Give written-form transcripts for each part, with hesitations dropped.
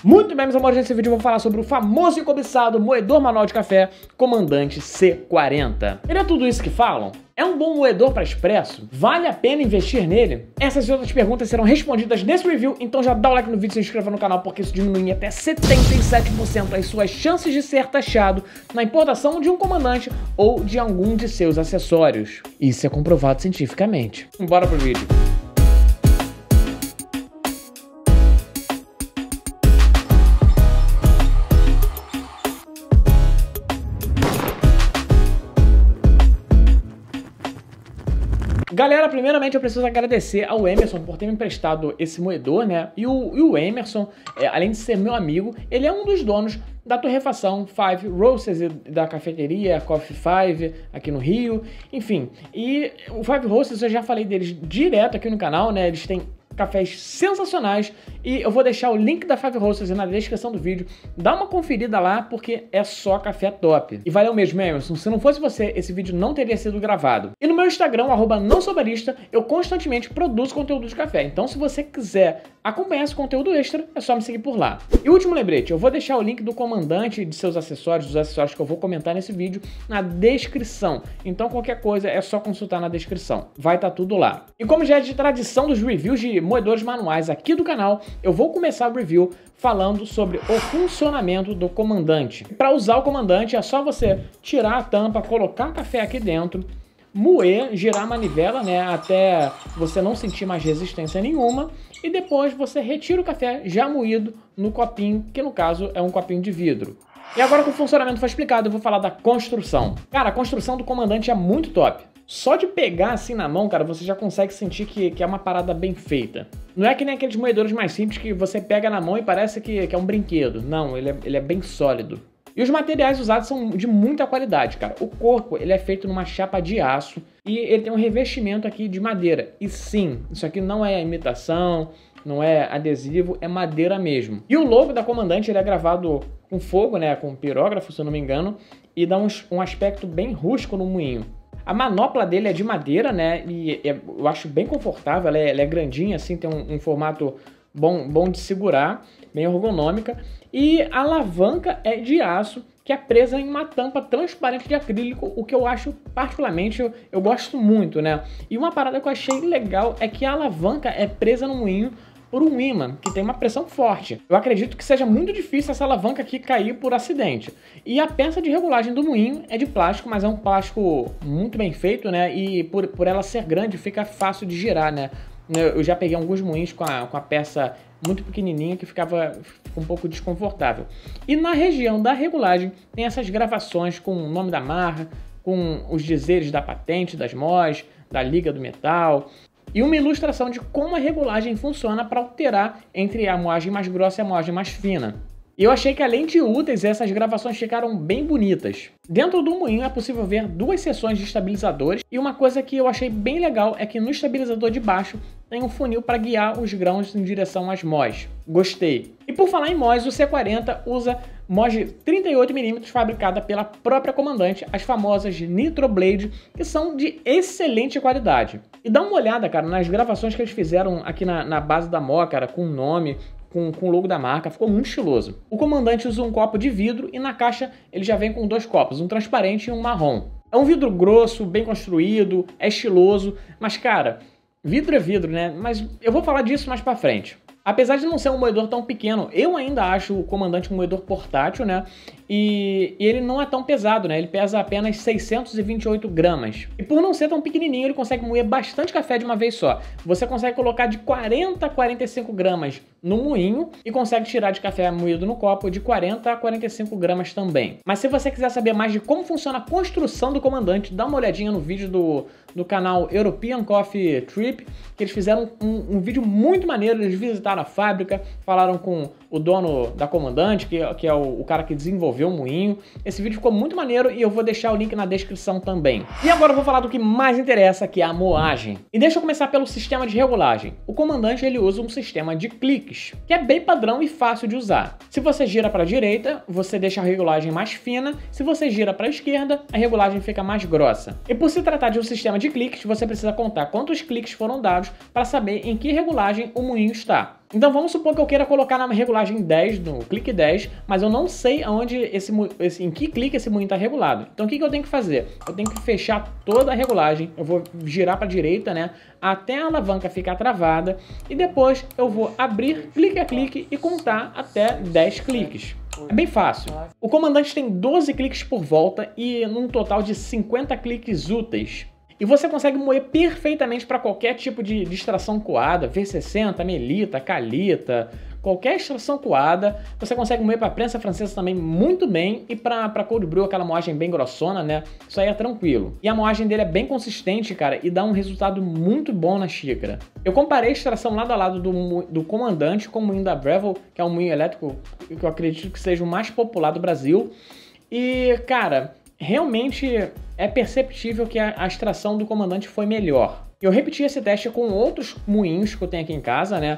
Muito bem, meus amores, nesse vídeo eu vou falar sobre o famoso e cobiçado moedor manual de café Comandante C40. Ele é tudo isso que falam? É um bom moedor para expresso? Vale a pena investir nele? Essas e outras perguntas serão respondidas nesse review, então já dá o like no vídeo e se inscreva no canal, porque isso diminui até 77% as suas chances de ser taxado na importação de um comandante ou de algum de seus acessórios. Isso é comprovado cientificamente. Bora pro vídeo. Galera, primeiramente eu preciso agradecer ao Emerson por ter me emprestado esse moedor, né? E o Emerson, além de ser meu amigo, ele é um dos donos da torrefação Five Roasters e da cafeteria Coffee Five aqui no Rio, enfim. E o Five Roasters, eu já falei deles direto aqui no canal, né? Eles têm cafés sensacionais e eu vou deixar o link da Five Roasters na descrição do vídeo. Dá uma conferida lá porque é só café top. E valeu mesmo, Emerson. Se não fosse você, esse vídeo não teria sido gravado. E no meu Instagram, @nãosoubarista, eu constantemente produzo conteúdo de café. Então se você quiser acompanhar esse conteúdo extra, é só me seguir por lá. E último lembrete, eu vou deixar o link do comandante e de seus acessórios, dos acessórios que eu vou comentar nesse vídeo, na descrição. Então qualquer coisa é só consultar na descrição. Vai estar tudo lá. E como já é de tradição dos reviews de moedores manuais aqui do canal, eu vou começar o review falando sobre o funcionamento do comandante. Para usar o comandante é só você tirar a tampa, colocar café aqui dentro, moer, girar a manivela, né, até você não sentir mais resistência nenhuma, e depois você retira o café já moído no copinho, que no caso é um copinho de vidro. E agora que o funcionamento foi explicado, eu vou falar da construção. Cara, a construção do comandante é muito top. Só de pegar assim na mão, cara, você já consegue sentir que é uma parada bem feita. Não é que nem aqueles moedores mais simples que você pega na mão e parece que é um brinquedo. Não, ele é bem sólido. E os materiais usados são de muita qualidade, cara. O corpo, ele é feito numa chapa de aço e ele tem um revestimento aqui de madeira. E sim, isso aqui não é imitação, não é adesivo, é madeira mesmo. E o logo da Comandante, ele é gravado com fogo, né, com pirógrafo, se eu não me engano, e dá um aspecto bem rústico no moinho. A manopla dele é de madeira, né, e eu acho bem confortável, ela é grandinha, assim, tem um formato bom de segurar, bem ergonômica. E a alavanca é de aço, que é presa em uma tampa transparente de acrílico, o que eu acho particularmente, eu gosto muito, né. E uma parada que eu achei legal é que a alavanca é presa no moinho por um ímã, que tem uma pressão forte. Eu acredito que seja muito difícil essa alavanca aqui cair por acidente. E a peça de regulagem do moinho é de plástico, mas é um plástico muito bem feito, né? E por ela ser grande, fica fácil de girar, né? Eu já peguei alguns moinhos com a peça muito pequenininha que fica um pouco desconfortável. E na região da regulagem tem essas gravações com o nome da marca, com os dizeres da patente, das MOS, da liga do metal, e uma ilustração de como a regulagem funciona para alterar entre a moagem mais grossa e a moagem mais fina. E eu achei que, além de úteis, essas gravações ficaram bem bonitas. Dentro do moinho é possível ver duas seções de estabilizadores, e uma coisa que eu achei bem legal é que no estabilizador de baixo tem um funil para guiar os grãos em direção às MOS. Gostei! E por falar em MOS, o C40 usa MOS de 38mm fabricada pela própria Comandante, as famosas Nitro Blade, que são de excelente qualidade. E dá uma olhada, cara, nas gravações que eles fizeram aqui na base da MO, cara, com o nome, com o logo da marca, ficou muito estiloso. O Comandante usa um copo de vidro e na caixa ele já vem com dois copos, um transparente e um marrom. É um vidro grosso, bem construído, é estiloso, mas cara, vidro é vidro, né? Mas eu vou falar disso mais pra frente. Apesar de não ser um moedor tão pequeno, eu ainda acho o Comandante um moedor portátil, né? E ele não é tão pesado, né? Ele pesa apenas 628 gramas. E por não ser tão pequenininho, ele consegue moer bastante café de uma vez só. Você consegue colocar de 40 a 45 gramas no moinho e consegue tirar de café moído no copo de 40 a 45 gramas também. Mas se você quiser saber mais de como funciona a construção do Comandante, dá uma olhadinha no vídeo do canal European Coffee Trip, que eles fizeram um vídeo muito maneiro. Eles visitaram a fábrica, falaram com o dono da Comandante, que é o cara que desenvolveu o moinho. Esse vídeo ficou muito maneiro e eu vou deixar o link na descrição também. E agora eu vou falar do que mais interessa, que é a moagem. E deixa eu começar pelo sistema de regulagem. O Comandante, ele usa um sistema de cliques, que é bem padrão e fácil de usar. Se você gira para a direita, você deixa a regulagem mais fina. Se você gira para a esquerda, a regulagem fica mais grossa. E por se tratar de um sistema de cliques, você precisa contar quantos cliques foram dados para saber em que regulagem o moinho está. Então vamos supor que eu queira colocar na regulagem 10, no clique 10, mas eu não sei aonde em que clique esse moinho está regulado. Então o que eu tenho que fazer? Eu tenho que fechar toda a regulagem, eu vou girar para a direita, né, até a alavanca ficar travada, e depois eu vou abrir clique a clique e contar até 10 cliques. É bem fácil. O comandante tem 12 cliques por volta e num total de 50 cliques úteis. E você consegue moer perfeitamente para qualquer tipo de extração coada, V60, Melita, Calita, qualquer extração coada, você consegue moer para prensa francesa também muito bem, e para cold brew, aquela moagem bem grossona, né? Isso aí é tranquilo. E a moagem dele é bem consistente, cara, e dá um resultado muito bom na xícara. Eu comparei a extração lado a lado do comandante com o moinho da Breville, que é um moinho elétrico que eu acredito que seja o mais popular do Brasil. E, cara, realmente é perceptível que a extração do comandante foi melhor. Eu repeti esse teste com outros moinhos que eu tenho aqui em casa, né?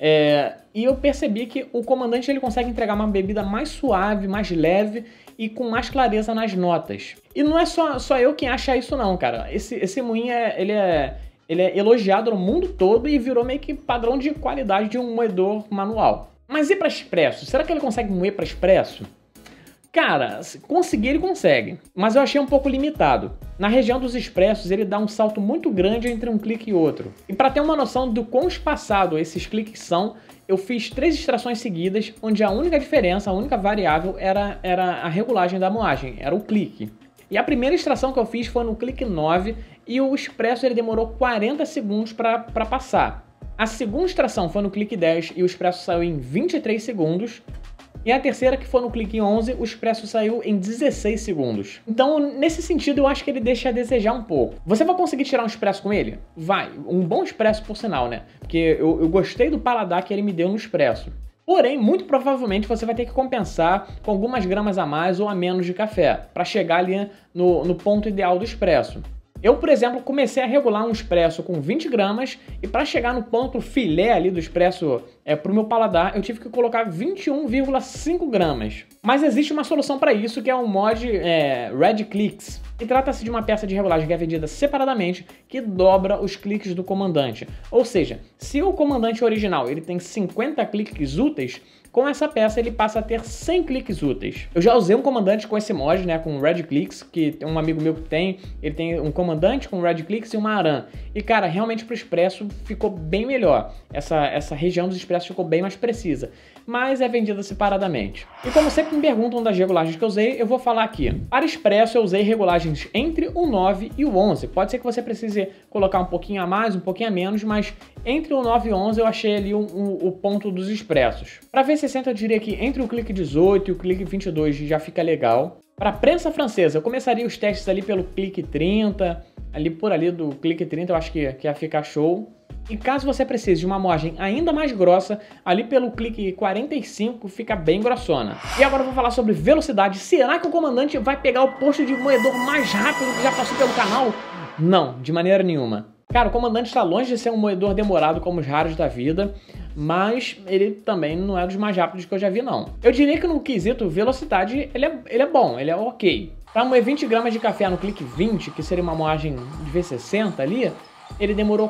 E eu percebi que o comandante ele consegue entregar uma bebida mais suave, mais leve e com mais clareza nas notas. E não é só eu quem acha isso não, cara. Esse moinho ele é elogiado no mundo todo e virou meio que padrão de qualidade de um moedor manual. Mas e para expresso? Será que ele consegue moer para expresso? Cara, conseguir ele consegue, mas eu achei um pouco limitado. Na região dos expressos ele dá um salto muito grande entre um clique e outro. E para ter uma noção do quão espaçado esses cliques são, eu fiz 3 extrações seguidas, onde a única diferença, a única variável era a regulagem da moagem, era o clique. E a primeira extração que eu fiz foi no clique 9 e o expresso ele demorou 40 segundos para passar. A segunda extração foi no clique 10 e o expresso saiu em 23 segundos. E a terceira, que foi no clique 11, o expresso saiu em 16 segundos. Então, nesse sentido, eu acho que ele deixa a desejar um pouco. Você vai conseguir tirar um expresso com ele? Vai. Um bom expresso, por sinal, né? Porque eu gostei do paladar que ele me deu no expresso. Porém, muito provavelmente você vai ter que compensar com algumas gramas a mais ou a menos de café, para chegar ali no ponto ideal do expresso. Eu, por exemplo, comecei a regular um expresso com 20 gramas e para chegar no ponto filé ali do expresso para o meu paladar, eu tive que colocar 21,5 gramas. Mas existe uma solução para isso, que é o mod Red Clicks. E trata-se de uma peça de regulagem que é vendida separadamente, que dobra os cliques do comandante. Ou seja, se o comandante original ele tem 50 cliques úteis, com essa peça ele passa a ter 100 cliques úteis. Eu já usei um comandante com esse mod, né, com Red Clicks, que tem um amigo meu que ele tem um comandante com Red Clicks e uma ARAM. E cara, realmente pro expresso ficou bem melhor. Essa região dos expressos ficou bem mais precisa, mas é vendida separadamente. E como sempre me perguntam das regulagens que eu usei, eu vou falar aqui. Para expresso eu usei regulagens entre o 9 e o 11. Pode ser que você precise colocar um pouquinho a mais, um pouquinho a menos, mas entre o 9 e o 11 eu achei ali o ponto dos expressos. Para V60 eu diria que entre o clique 18 e o clique 22 já fica legal. Para prensa francesa eu começaria os testes ali pelo clique 30, por ali do clique 30 eu acho que ia ficar show. E caso você precise de uma moagem ainda mais grossa, ali pelo clique 45 fica bem grossona. E agora eu vou falar sobre velocidade. Será que o comandante vai pegar o posto de moedor mais rápido que já passou pelo canal? Não, de maneira nenhuma. Cara, o comandante está longe de ser um moedor demorado como os raros da vida, mas ele também não é dos mais rápidos que eu já vi, não. Eu diria que no quesito velocidade, ele é bom, ele é ok. Para moer 20 gramas de café no clique 20, que seria uma moagem de V60 ali, ele demorou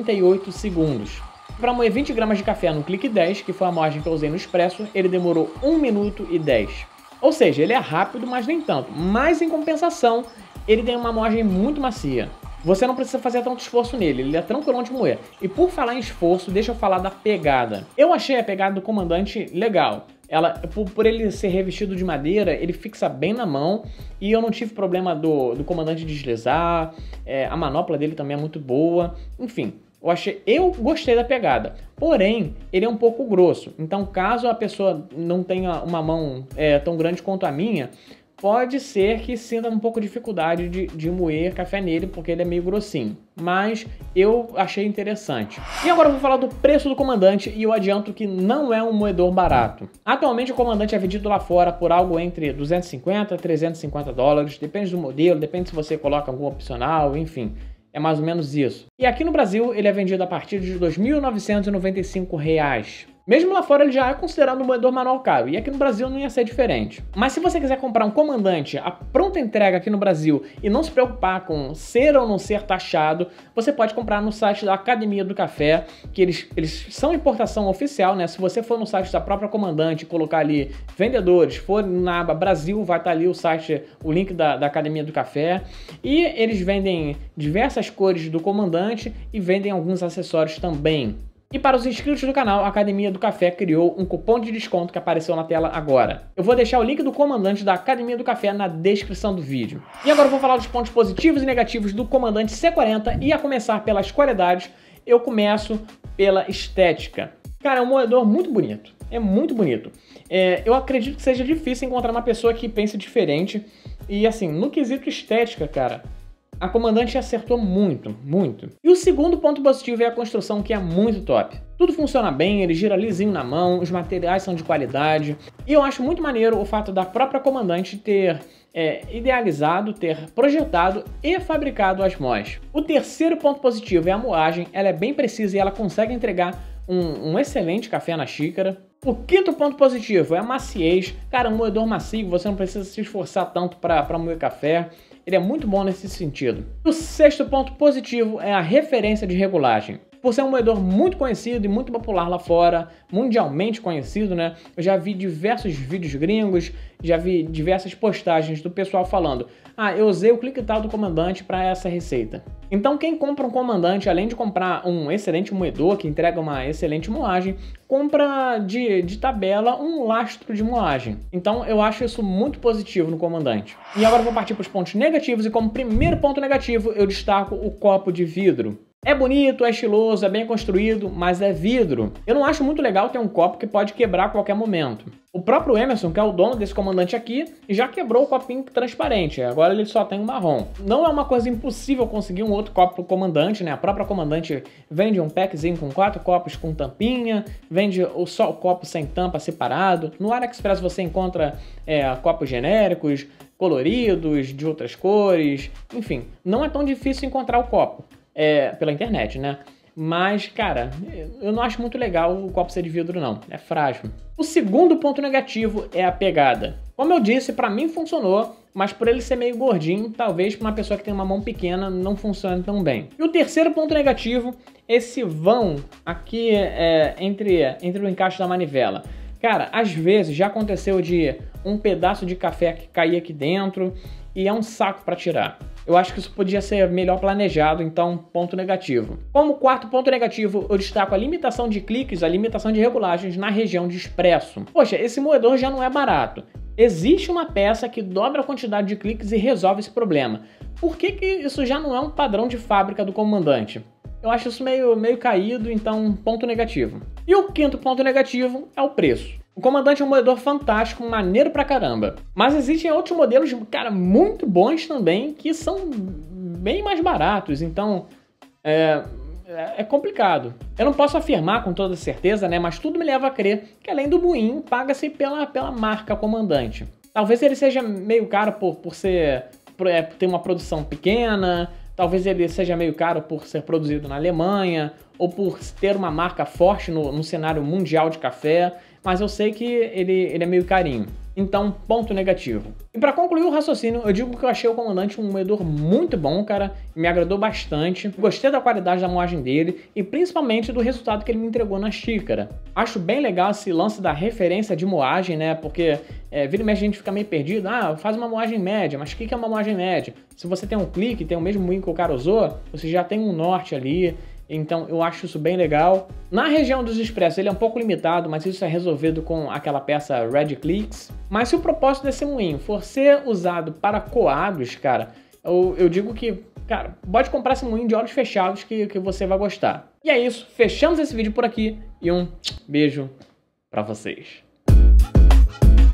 48 segundos. Para moer 20 gramas de café no clique 10, que foi a moagem que eu usei no expresso, ele demorou 1 minuto e 10. Ou seja, ele é rápido, mas nem tanto. Mas em compensação, ele tem uma moagem muito macia. Você não precisa fazer tanto esforço nele, ele é tranquilão de moer. E por falar em esforço, deixa eu falar da pegada. Eu achei a pegada do comandante legal. Por ele ser revestido de madeira, ele fixa bem na mão e eu não tive problema do comandante deslizar, a manopla dele também é muito boa, enfim. Eu gostei da pegada, porém, ele é um pouco grosso. Então, caso a pessoa não tenha uma mão tão grande quanto a minha, pode ser que sinta um pouco de dificuldade de moer café nele, porque ele é meio grossinho. Mas eu achei interessante. E agora eu vou falar do preço do comandante e eu adianto que não é um moedor barato. Atualmente o comandante é vendido lá fora por algo entre 250 a 350 dólares. Depende do modelo, depende se você coloca algum opcional, enfim. É mais ou menos isso. E aqui no Brasil ele é vendido a partir de R$ 2.995. Mesmo lá fora ele já é considerado um moedor manual caro, e aqui no Brasil não ia ser diferente. Mas se você quiser comprar um comandante a pronta entrega aqui no Brasil e não se preocupar com ser ou não ser taxado, você pode comprar no site da Academia do Café, que eles são importação oficial, né? Se você for no site da própria Comandante e colocar ali vendedores, for na aba Brasil, vai estar ali o site, o link da Academia do Café, e eles vendem diversas cores do Comandante e vendem alguns acessórios também. E para os inscritos do canal, a Academia do Café criou um cupom de desconto que apareceu na tela agora. Eu vou deixar o link do comandante da Academia do Café na descrição do vídeo. E agora eu vou falar dos pontos positivos e negativos do comandante C40, e a começar pelas qualidades, eu começo pela estética. Cara, é um moedor muito bonito, é muito bonito. Eu acredito que seja difícil encontrar uma pessoa que pense diferente, e assim, no quesito estética, cara, a Comandante acertou muito, muito. E o segundo ponto positivo é a construção, que é muito top. Tudo funciona bem, ele gira lisinho na mão, os materiais são de qualidade. E eu acho muito maneiro o fato da própria Comandante ter idealizado, ter projetado e fabricado as moas. O terceiro ponto positivo é a moagem, ela é bem precisa e ela consegue entregar um excelente café na xícara. O quinto ponto positivo é a maciez. Cara, um moedor macio, você não precisa se esforçar tanto para moer café. Ele é muito bom nesse sentido. O sexto ponto positivo é a referência de regulagem. Por ser um moedor muito conhecido e muito popular lá fora, mundialmente conhecido, né? Eu já vi diversos vídeos gringos, já vi diversas postagens do pessoal falando: ah, eu usei o ClickTal do Comandante para essa receita. Então quem compra um Comandante, além de comprar um excelente moedor que entrega uma excelente moagem, compra de tabela um lastro de moagem. Então eu acho isso muito positivo no Comandante. E agora eu vou partir para os pontos negativos, e como primeiro ponto negativo eu destaco o copo de vidro. É bonito, é estiloso, é bem construído, mas é vidro. Eu não acho muito legal ter um copo que pode quebrar a qualquer momento. O próprio Emerson, que é o dono desse Comandante aqui, já quebrou o copinho transparente, agora ele só tem um marrom. Não é uma coisa impossível conseguir um outro copo pro Comandante, né? A própria Comandante vende um packzinho com 4 copos com tampinha, vende só o copo sem tampa separado. No AliExpress você encontra copos genéricos, coloridos, de outras cores, enfim, não é tão difícil encontrar o copo. Pela internet, né? Mas, cara, eu não acho muito legal o copo ser de vidro, não. É frágil. O segundo ponto negativo é a pegada. Como eu disse, pra mim funcionou, mas por ele ser meio gordinho, talvez pra uma pessoa que tem uma mão pequena não funcione tão bem. E o terceiro ponto negativo, esse vão aqui entre o encaixe da manivela. Cara, às vezes já aconteceu de um pedaço de café que cair aqui dentro e é um saco para tirar. Eu acho que isso podia ser melhor planejado, então ponto negativo. Como quarto ponto negativo, eu destaco a limitação de cliques, a limitação de regulagens na região de expresso. Poxa, esse moedor já não é barato. Existe uma peça que dobra a quantidade de cliques e resolve esse problema. Por que isso já não é um padrão de fábrica do Comandante? Eu acho isso meio caído, então ponto negativo. E o quinto ponto negativo é o preço. O Comandante é um moedor fantástico, maneiro pra caramba. Mas existem outros modelos, cara, muito bons também, que são bem mais baratos, então é complicado. Eu não posso afirmar com toda certeza, né, mas tudo me leva a crer que além do buinho, paga-se pela marca Comandante. Talvez ele seja meio caro por ter uma produção pequena, talvez ele seja meio caro por ser produzido na Alemanha, ou por ter uma marca forte no cenário mundial de café, mas eu sei que ele é meio carinho. Então, ponto negativo. E para concluir o raciocínio, eu digo que eu achei o Comandante um moedor muito bom, cara. Me agradou bastante. Gostei da qualidade da moagem dele e principalmente do resultado que ele me entregou na xícara. Acho bem legal esse lance da referência de moagem, né? Porque vira e mexe a gente fica meio perdido. Ah, faz uma moagem média, mas o que é uma moagem média? Se você tem um clique, tem o mesmo moinho que o cara usou, você já tem um norte ali. Então eu acho isso bem legal. Na região dos expressos ele é um pouco limitado, mas isso é resolvido com aquela peça Red Clicks. Mas se o propósito desse moinho for ser usado para coados, cara, eu digo que, cara, pode comprar esse moinho de olhos fechados que você vai gostar. E é isso, fechamos esse vídeo por aqui e um beijo pra vocês.